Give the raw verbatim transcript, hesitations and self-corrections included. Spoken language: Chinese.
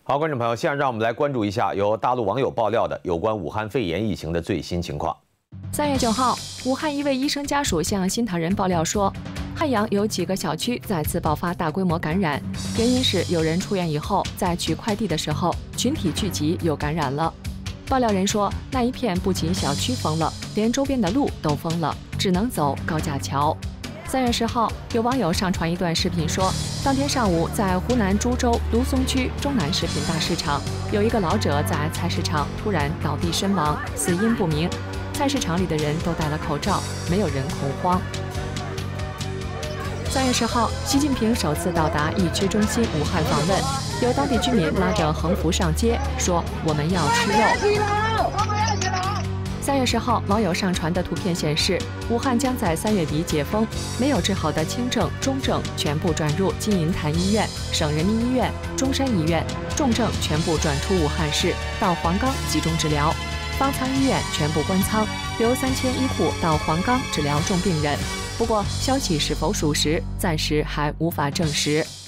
好，观众朋友，现在让我们来关注一下由大陆网友爆料的有关武汉肺炎疫情的最新情况。 三月九号，武汉一位医生家属向新唐人爆料说，汉阳有几个小区再次爆发大规模感染，原因是有人出院以后在取快递的时候群体聚集又感染了。爆料人说，那一片不仅小区封了，连周边的路都封了，只能走高架桥。三月十号，有网友上传一段视频说，当天上午在湖南株洲芦松区中南食品大市场，有一个老者在菜市场突然倒地身亡，死因不明。菜市场里的人都戴了口罩，没有人恐慌。三月十号，习近平首次到达疫区中心武汉访问，有当地居民拉着横幅上街，说我们要吃肉。三月十号，网友上传的图片显示，武汉将在三月底解封，没有治好的轻症、中症全部转入金银潭医院、省人民医院、中山医院，重症全部转出武汉市到黄冈集中治疗。方舱医院全部关舱，留三千医护到黄冈治疗重病人。不过，消息是否属实，暂时还无法证实。